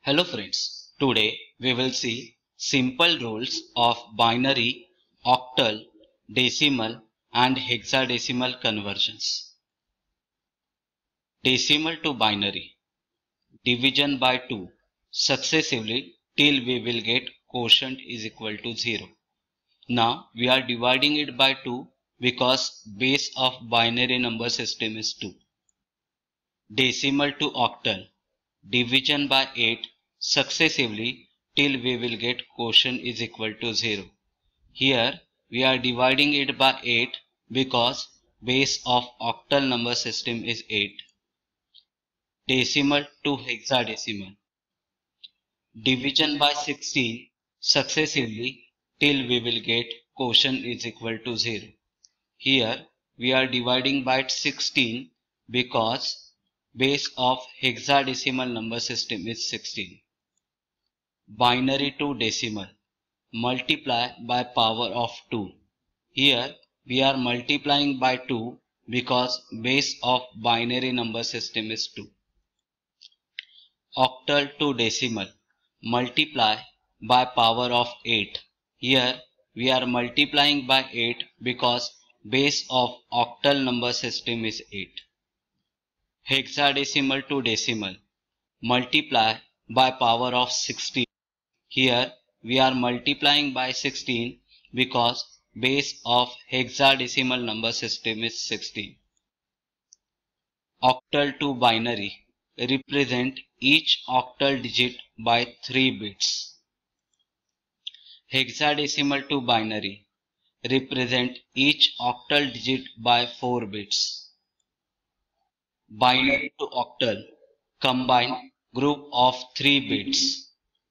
Hello friends, today we will see simple rules of binary, octal, decimal and hexadecimal conversions. Decimal to binary, division by 2 successively till we will get quotient is equal to 0. Now we are dividing it by 2 because base of binary number system is 2. Decimal to octal, division by 8 successively till we will get quotient is equal to 0. Here we are dividing it by 8 because base of octal number system is 8. Decimal to hexadecimal, division by 16 successively till we will get quotient is equal to 0. Here we are dividing by 16 because base of hexadecimal number system is 16. Binary to decimal, multiply by power of 2. Here we are multiplying by 2 because base of binary number system is 2. Octal to decimal, multiply by power of 8. Here we are multiplying by 8 because base of octal number system is 8. Hexadecimal to decimal, multiply by power of 16. Here we are multiplying by 16 because base of hexadecimal number system is 16. Octal to binary, represent each octal digit by 3 bits. Hexadecimal to binary, represent each octal digit by 4 bits. Binary to octal, combine group of 3 bits.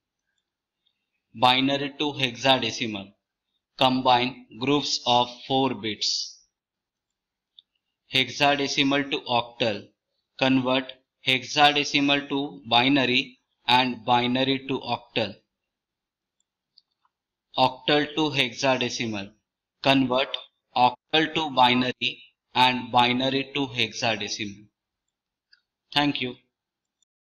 Binary to hexadecimal, combine groups of 4 bits. Hexadecimal to octal, convert hexadecimal to binary and binary to octal. Octal to hexadecimal, convert octal to binary and binary to hexadecimal. Thank you.